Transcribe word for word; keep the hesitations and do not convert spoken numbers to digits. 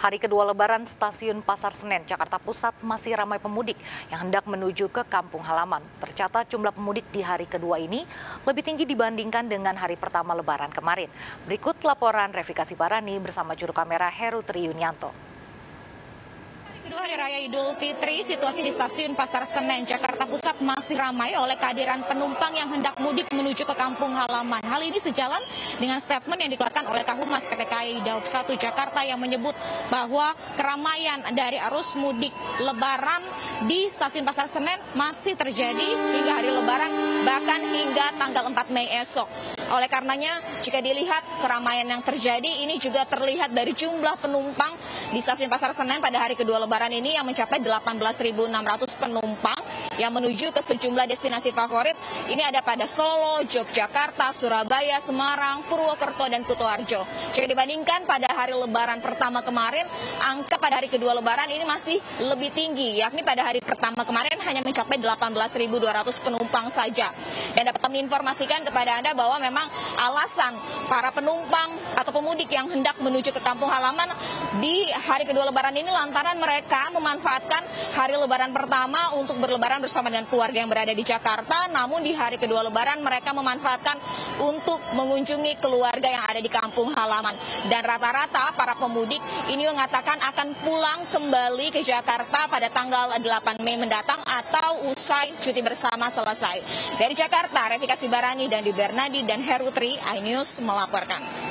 Hari kedua Lebaran, stasiun Pasar Senen, Jakarta Pusat masih ramai pemudik yang hendak menuju ke kampung halaman. Tercatat jumlah pemudik di hari kedua ini lebih tinggi dibandingkan dengan hari pertama Lebaran kemarin. Berikut laporan Revika Sibarani bersama juru kamera Heru Triyunianto. Kedua hari raya Idul Fitri, situasi di stasiun Pasar Senen, Jakarta Pusat masih ramai oleh kehadiran penumpang yang hendak mudik menuju ke kampung halaman. Hal ini sejalan dengan statement yang dikeluarkan oleh Kahumas P T K A I Daob satu Jakarta yang menyebut bahwa keramaian dari arus mudik Lebaran di stasiun Pasar Senen masih terjadi hingga hari Lebaran, bahkan hingga tanggal empat Mei esok. Oleh karenanya, jika dilihat keramaian yang terjadi, ini juga terlihat dari jumlah penumpang di stasiun Pasar Senen pada hari kedua Lebaran ini yang mencapai delapan belas ribu enam ratus penumpang yang menuju ke sejumlah destinasi favorit. Ini ada pada Solo, Yogyakarta, Surabaya, Semarang, Purwokerto, dan Kutoarjo. Jika dibandingkan pada hari Lebaran pertama kemarin, angka pada hari kedua Lebaran ini masih lebih tinggi, yakni pada hari pertama kemarin hanya mencapai delapan belas ribu dua ratus penumpang saja. Dan dapat kami informasikan kepada Anda bahwa memang alasan para penumpang atau pemudik yang hendak menuju ke kampung halaman di hari kedua Lebaran ini lantaran mereka memanfaatkan hari Lebaran pertama untuk berlebaran bersama dengan keluarga yang berada di Jakarta, namun di hari kedua Lebaran mereka memanfaatkan untuk mengunjungi keluarga yang ada di kampung halaman. Dan rata-rata para pemudik ini mengatakan akan pulang kembali ke Jakarta pada tanggal delapan Mei mendatang atau usai cuti bersama selesai. Dari Jakarta, Revika Sibarani dan Di Bernadi dan Heru Tri, iNews melaporkan.